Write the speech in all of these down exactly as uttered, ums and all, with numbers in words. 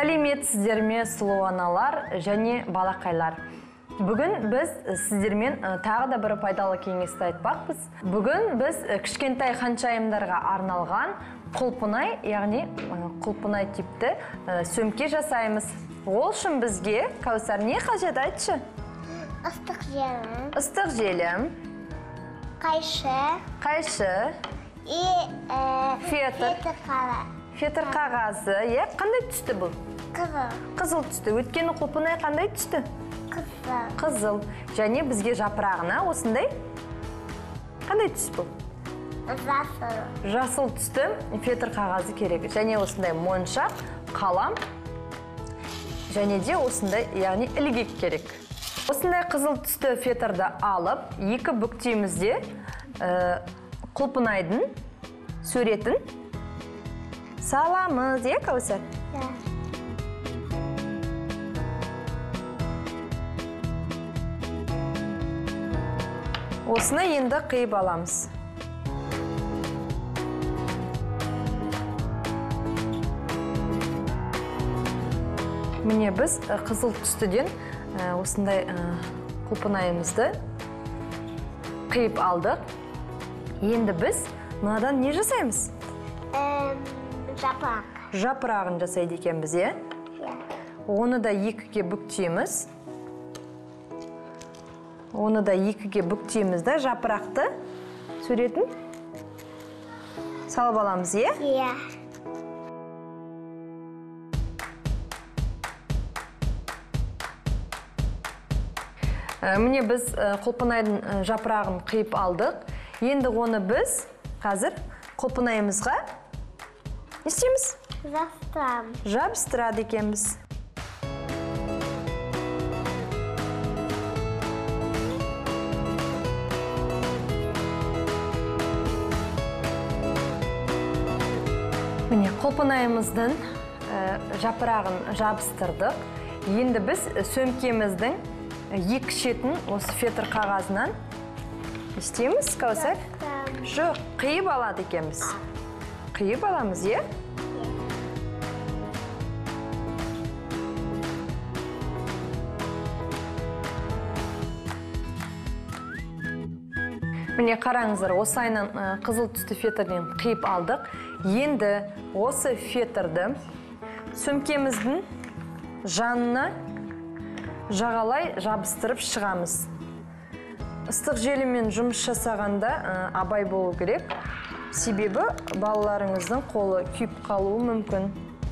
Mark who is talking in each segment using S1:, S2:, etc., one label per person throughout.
S1: Сәлеметсіздер ме, сұлу аналар және балақайлар. Бүгін біз сіздермен тағы да бір пайдалы кеңесті айтпақпыз. Бүгін біз кішкентай ханшайымдарға арналған құлпынай, яғни құлпынай типті сөмке жасаймыз. Ол үшін бізге, Кәусар, не қажет, айтшы?
S2: Ыстық желім.
S1: Ыстық желім.
S2: Қайшы.
S1: Қайшы.
S2: И
S1: фетр.
S2: қағаз.
S1: Фетр қағазы. Қандай түсті бұл?
S2: Қызыл.
S1: Қызыл түсті. Өткен құлпынай қандай түсті?
S2: Қызыл.
S1: Қызыл. Және бізге жапырағына осындай қандай түс бұл?
S2: Жасыл.
S1: Жасыл түсті фетр қағазы керек. Және осындай моншақ, қалам, және де осындай, яғни ілгек керек. Осындай қызыл түсті фетрді алып, екі бүктемізде құлпынайдың суретін саламыз, е, Кәусар?
S2: Да.
S1: Осыны енді қиып аламыз. Міне біз қызыл түстіден осындай құлпынайымызды қиып алдық. Енді біз мынадан не жасаймыз?
S2: Жапырақ.
S1: Жапырағын жасайды екенбіз, е? Оны да екіге бүктейміз. Оны да екіге бүктейміз да жапырақты суретін салып аламыз, е?
S2: Иә.
S1: Міне біз құлпынайдың жапырағын қиып алдық. Енді оны біз қазір құлпынайымызға не істейміз?
S2: Жабыстырамыз.
S1: Жабыстырады екенбіз. Міне құлпынайымыздың жапырағын жабыстырдық. Енді біз сөмкеміздің екі шетін осы фетр қағазынан істейміз, Кәусар? Жоқ, қиып алады екенбіз. Қиып аламыз, е? Міне қараңыздар, осы айнан қызыл түсті фетрден қиып алдық. Енді осы фетрді сөмкеміздің жанына жағалай жабыстырып шығамыз. Ыстық желіммен жұмыс жасағанда абай болу керек. Себебі балаларыңыздың қолы күйіп қалуы мүмкін.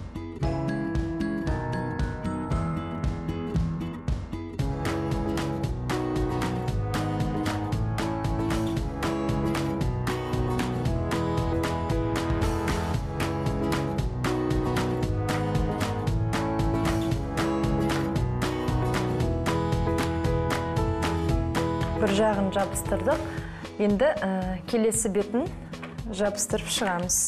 S1: Бір жағын жабыстырдық. Енді келесі бетін жабыстырып шығамыз.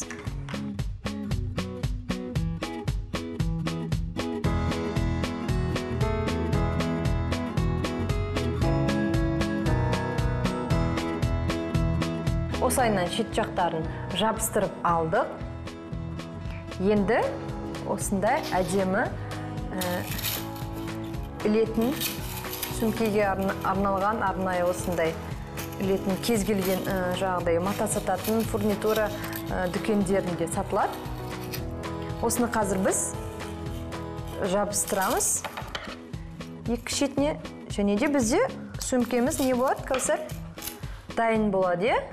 S1: Осы айнан шет жақтарын жабыстырып алдық. Енді осындай әдемі ілетін сөмкеге арналған арнайы осындай ілетін кез келген жағдай мата сататын фурнитура дүкендерінде сатылады. Осыны қазір біз жабыстырамыз екі шетіне. Және де бізде сөмкеміз не болады, Кәусар? Дайын болады, е?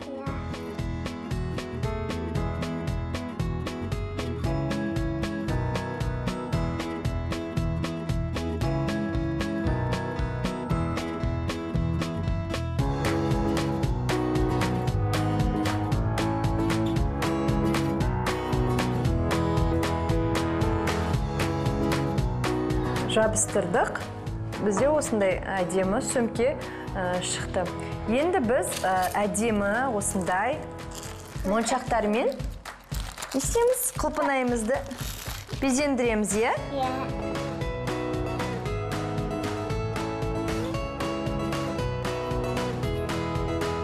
S1: Жабыстырдық. Бізде осындай әдемі сөмке шықты. Енді біз әдемі осындай моншақтармен істейміз, құлпынайымызды безендіреміз, е?
S2: Иә.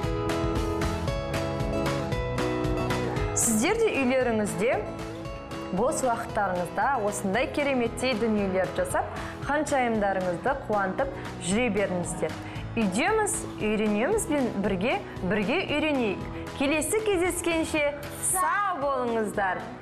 S1: Сіздер де үйлеріңізде бос уақыттарыңызда осындай кереметтей дүниелер жасап, ханшайымдарыңызды қуантып жүре беріңіздер. Үйдеміз, үйренеміз бен бірге, бірге үйренейік. Келесі кездескенше сау болыңыздар.